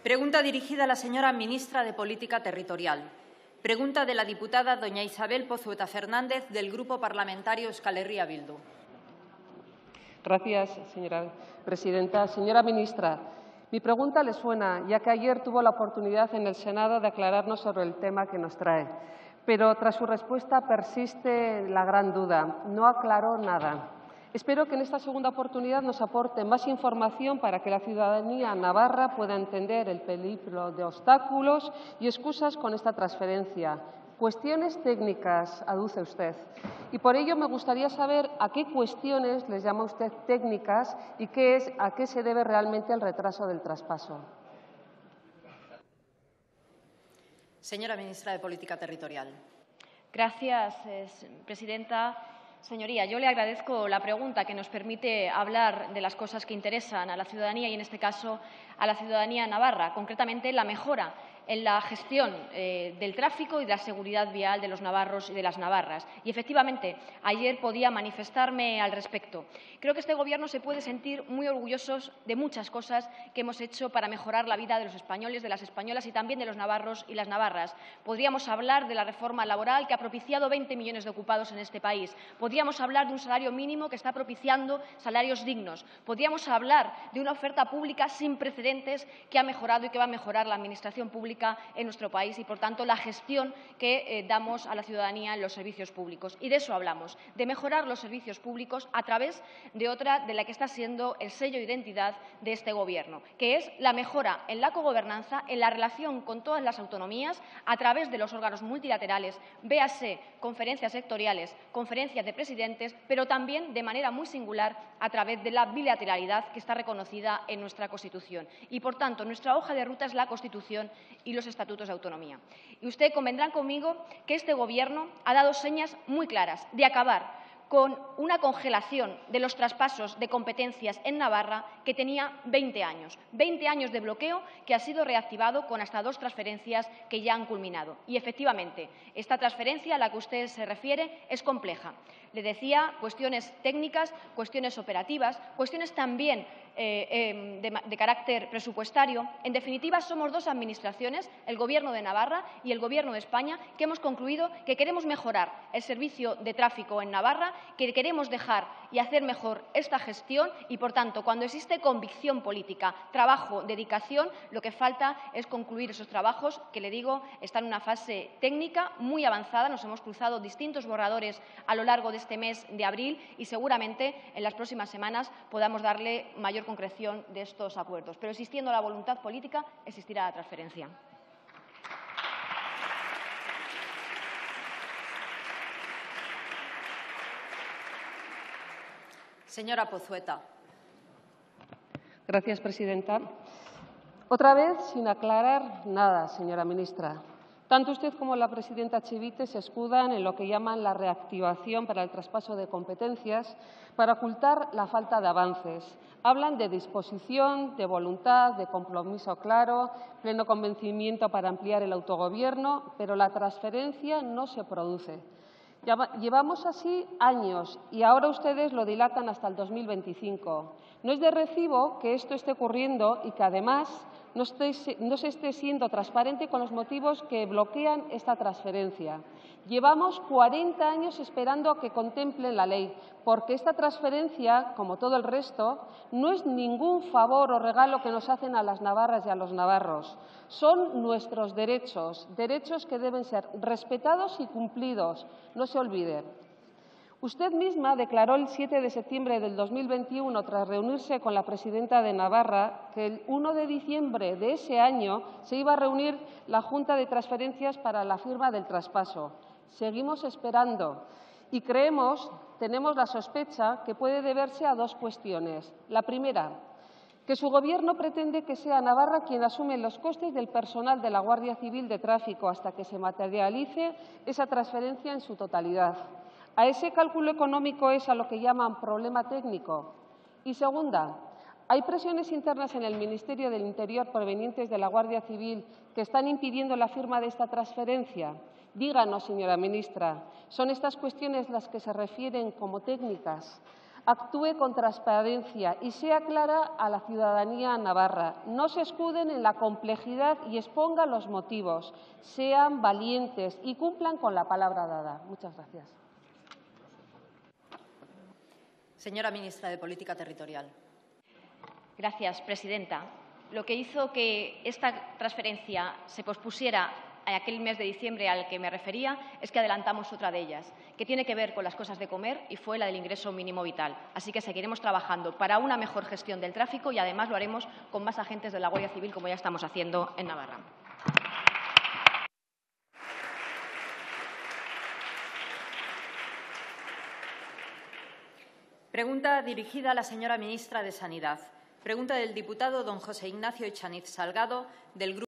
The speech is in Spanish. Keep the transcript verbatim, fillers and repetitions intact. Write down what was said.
Pregunta dirigida a la señora ministra de Política Territorial. Pregunta de la diputada doña Isabel Pozueta Fernández, del Grupo Parlamentario Euskal Herria Bildu. Gracias, señora presidenta. Señora ministra, mi pregunta le suena, ya que ayer tuvo la oportunidad en el Senado de aclararnos sobre el tema que nos trae. Pero tras su respuesta persiste la gran duda. No aclaró nada. Espero que en esta segunda oportunidad nos aporte más información para que la ciudadanía navarra pueda entender el peligro de obstáculos y excusas con esta transferencia. Cuestiones técnicas, aduce usted. Y por ello me gustaría saber a qué cuestiones les llama usted técnicas y qué es, a qué se debe realmente el retraso del traspaso. Señora ministra de Política Territorial. Gracias, eh, presidenta. Señoría, yo le agradezco la pregunta que nos permite hablar de las cosas que interesan a la ciudadanía y, en este caso, a la ciudadanía navarra, concretamente la mejora en la gestión eh, del tráfico y de la seguridad vial de los navarros y de las navarras. Y, efectivamente, ayer podía manifestarme al respecto. Creo que este Gobierno se puede sentir muy orgulloso de muchas cosas que hemos hecho para mejorar la vida de los españoles, de las españolas y también de los navarros y las navarras. Podríamos hablar de la reforma laboral que ha propiciado veinte millones de ocupados en este país. Podríamos hablar de un salario mínimo que está propiciando salarios dignos. Podríamos hablar de una oferta pública sin precedentes que ha mejorado y que va a mejorar la Administración pública en nuestro país y, por tanto, la gestión que eh, damos a la ciudadanía en los servicios públicos. Y de eso hablamos, de mejorar los servicios públicos a través de otra de la que está siendo el sello de identidad de este Gobierno, que es la mejora en la cogobernanza, en la relación con todas las autonomías, a través de los órganos multilaterales, véase conferencias sectoriales, conferencias de presidentes, pero también de manera muy singular a través de la bilateralidad que está reconocida en nuestra Constitución. Y, por tanto, nuestra hoja de ruta es la Constitución y los estatutos de autonomía. Y usted convendrá conmigo que este Gobierno ha dado señas muy claras de acabar con una congelación de los traspasos de competencias en Navarra que tenía veinte años. veinte años de bloqueo que ha sido reactivado con hasta dos transferencias que ya han culminado. Y, efectivamente, esta transferencia a la que usted se refiere es compleja. Le decía, cuestiones técnicas, cuestiones operativas, cuestiones también eh, eh, de, de carácter presupuestario. En definitiva, somos dos administraciones, el Gobierno de Navarra y el Gobierno de España, que hemos concluido que queremos mejorar el servicio de tráfico en Navarra, que queremos dejar y hacer mejor esta gestión y, por tanto, cuando existe convicción política, trabajo, dedicación, lo que falta es concluir esos trabajos que, le digo, están en una fase técnica muy avanzada. Nos hemos cruzado distintos borradores a lo largo de este mes de abril y seguramente en las próximas semanas podamos darle mayor concreción de estos acuerdos. Pero existiendo la voluntad política, existirá la transferencia. Señora Pozueta. Gracias, presidenta. Otra vez sin aclarar nada, señora ministra. Tanto usted como la presidenta Chivite se escudan en lo que llaman la reactivación para el traspaso de competencias para ocultar la falta de avances. Hablan de disposición, de voluntad, de compromiso claro, pleno convencimiento para ampliar el autogobierno, pero la transferencia no se produce. Llevamos así años y ahora ustedes lo dilatan hasta el dos mil veinticinco. No es de recibo que esto esté ocurriendo y que, además, no, esté, no se esté siendo transparente con los motivos que bloquean esta transferencia. Llevamos cuarenta años esperando a que contemplen la ley, porque esta transferencia, como todo el resto, no es ningún favor o regalo que nos hacen a las navarras y a los navarros. Son nuestros derechos, derechos que deben ser respetados y cumplidos. No se olvide. Usted misma declaró el siete de septiembre del dos mil veintiuno, tras reunirse con la presidenta de Navarra, que el uno de diciembre de ese año se iba a reunir la Junta de Transferencias para la firma del traspaso. Seguimos esperando y creemos, tenemos la sospecha, que puede deberse a dos cuestiones. La primera, que su Gobierno pretende que sea Navarra quien asume los costes del personal de la Guardia Civil de Tráfico hasta que se materialice esa transferencia en su totalidad. ¿A ese cálculo económico es a lo que llaman problema técnico? Y segunda, ¿hay presiones internas en el Ministerio del Interior provenientes de la Guardia Civil que están impidiendo la firma de esta transferencia? Díganos, señora ministra, ¿son estas cuestiones las que se refieren como técnicas? actúe con transparencia y sea clara a la ciudadanía navarra. No se escuden en la complejidad y expongan los motivos. Sean valientes y cumplan con la palabra dada. Muchas gracias. Señora ministra de Política Territorial. Gracias, presidenta. Lo que hizo que esta transferencia se pospusiera en aquel mes de diciembre al que me refería es que adelantamos otra de ellas, que tiene que ver con las cosas de comer y fue la del ingreso mínimo vital. Así que seguiremos trabajando para una mejor gestión del tráfico y, además, lo haremos con más agentes de la Guardia Civil, como ya estamos haciendo en Navarra. Pregunta dirigida a la señora ministra de Sanidad. Pregunta del diputado don José Ignacio Echaniz Salgado, del Grupo